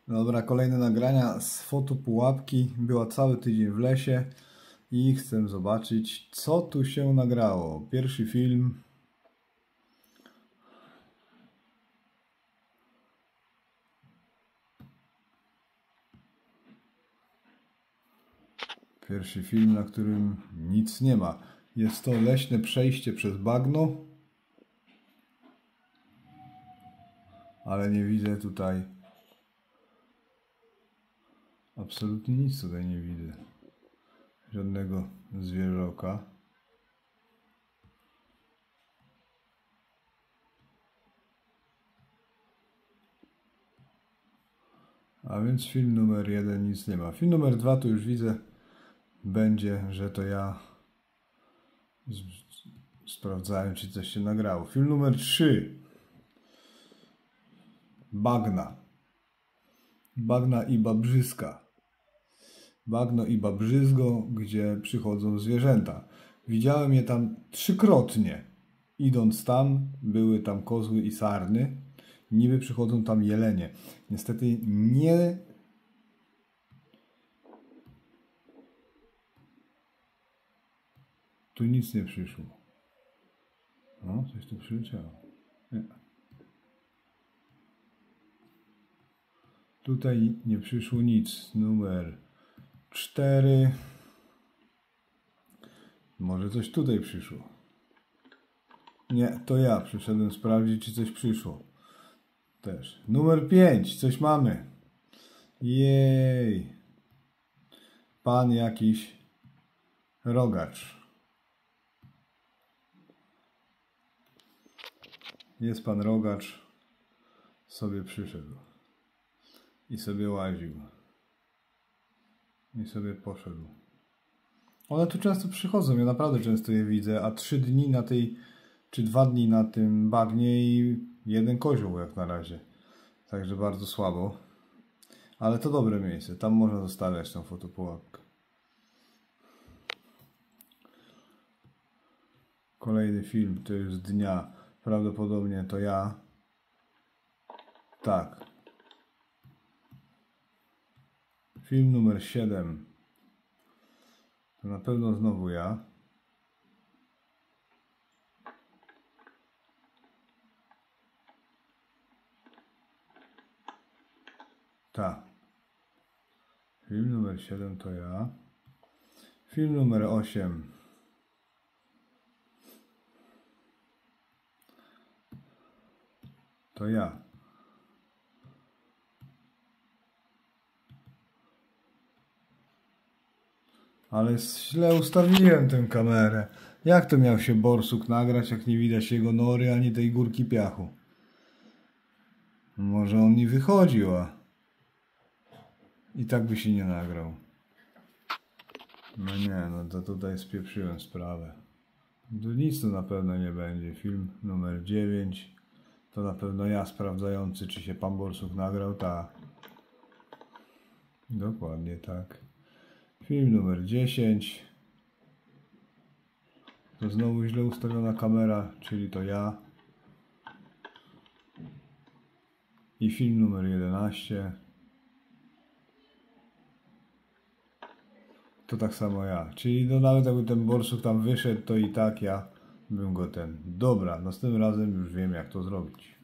Dobra, kolejne nagrania z fotopułapki. Była cały tydzień w lesie i chcę zobaczyć, co tu się nagrało. Pierwszy film. Pierwszy film, na którym nic nie ma. Jest to leśne przejście przez bagno. Ale nie widzę tutaj. Absolutnie nic tutaj nie widzę. Żadnego zwierzoka. A więc film numer 1 nic nie ma. Film numer 2 to już widzę. Będzie, że to ja sprawdzałem, czy coś się nagrało. Film numer 3. Bagna. Bagna i Babrzyska. Bagno i Babrzyzgo, gdzie przychodzą zwierzęta. Widziałem je tam 3-krotnie. Idąc tam, były tam kozły i sarny. Niby przychodzą tam jelenie. Niestety nie... Tu nic nie przyszło. No, coś tu przyleciało. Nie. Tutaj nie przyszło nic. Numer 4. Może coś tutaj przyszło. Nie, to ja przyszedłem sprawdzić, czy coś przyszło. Też. Numer 5. Coś mamy. Jej. Pan jakiś rogacz. Jest pan rogacz. Sobie przyszedł. I sobie łaził. I sobie poszedł. One tu często przychodzą, ja naprawdę często je widzę, a 3 dni na tej, czy 2 dni na tym bagnie i 1 kozioł jak na razie. Także bardzo słabo. Ale to dobre miejsce, tam można zostawiać tą fotopułapkę. Kolejny film, to już z dnia, prawdopodobnie to ja. Tak. Film numer 7. To na pewno znowu ja. Tak. Film numer 7 to ja. Film numer 8. To ja. Ale źle ustawiłem tę kamerę. Jak to miał się borsuk nagrać, jak nie widać jego nory, ani tej górki piachu? Może on nie wychodził, a i tak by się nie nagrał. No nie, no to tutaj spieprzyłem sprawę. To nic tu na pewno nie będzie. Film numer 9. To na pewno ja sprawdzający, czy się pan borsuk nagrał. Tak. Dokładnie tak. Film numer 10. To znowu źle ustawiona kamera, czyli to ja. I film numer 11. To tak samo ja. Czyli no nawet jakby ten borsuk tam wyszedł, to i tak ja bym go ten... Dobra, następnym razem już wiem, jak to zrobić.